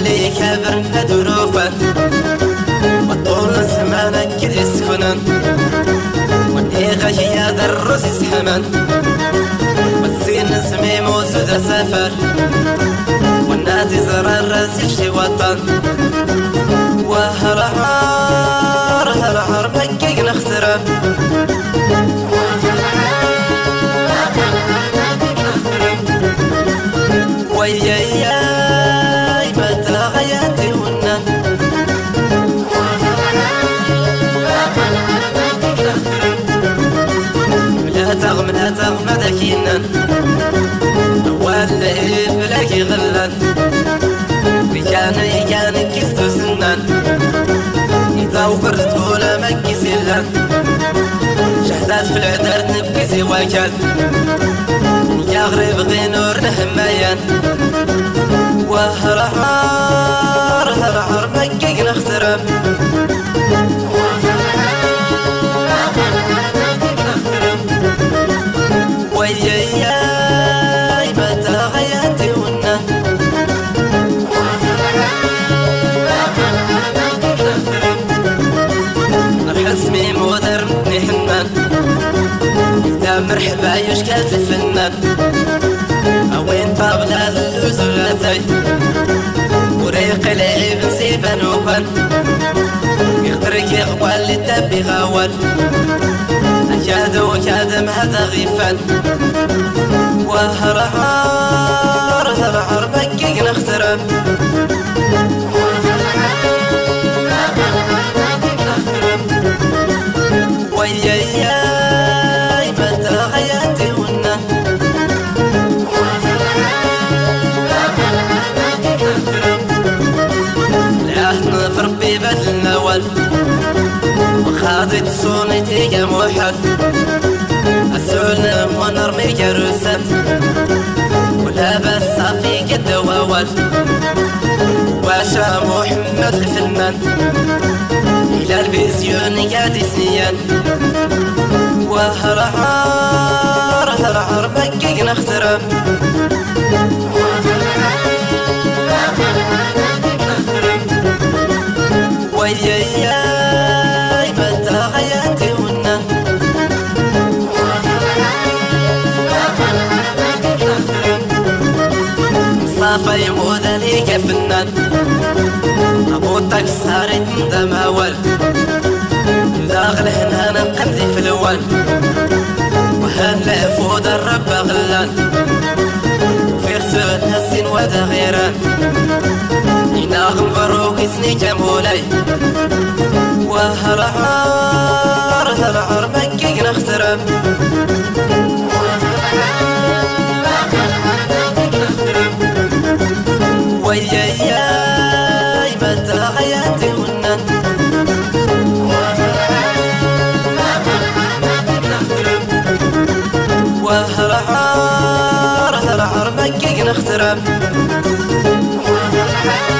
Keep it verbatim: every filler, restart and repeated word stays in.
اللي كبرنا دروفا وطول زمانك كذ يسكنن واللي غشي الرس يسحمن والسين سمي موسود سفر والناس يزرى الراس يشتي وطن وهرعار هرعار بكيك نخترم وياي متى غياتي ونن لا تغم لا تغم ذكينا ولا بلاك غلن بكان كان كيستو سنان إذا وقرت ولا مكي سلان شهدات في العدار نبكي سواكان يا غريب غينور نهمايان وهرعار هرعار مكيك نخترم وياي متى غياتي ونن حسمي مودر متني حنان إذا مرحبا يشكال الفنان وين طابلة الوزولاتي وريق العيب نسيبا نوبان يخدرك يغوال اللي تبي غوال أكاد وكاد مهدا غيفان وهرعار هرعار بكيك نخترم وياي متى غياتي ونن العهد نفر ببدلنا وال وخاضت صونتي كموحد السلم ونرمي كروسن ولابس صافي قد ووال واشا محمد الفنان إلى البيزيون قادي سنيان وهرعار هرعار بكيك نخترم وياي متى غياتي ونن مصطفى يمود عليك فنان أبوطك صارت ندم أول داخل هنا نقمزي في الأول وهلا فود الرب غلان في غسول السين ودا غيران يناغم بروك سني جمولي وهرعار هرعار بكيك نخترم وياي متى غياتي ونن وهرعار هرعار بكيك نخترم